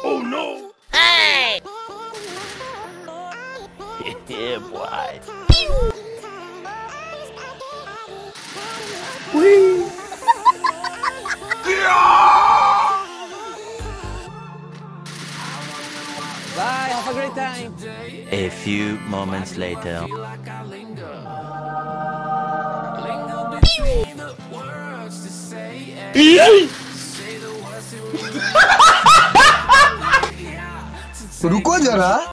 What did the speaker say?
Oh no! Hey! Yeah, boy. Whee! Bye, have a great time. A few moments later. रुको जरा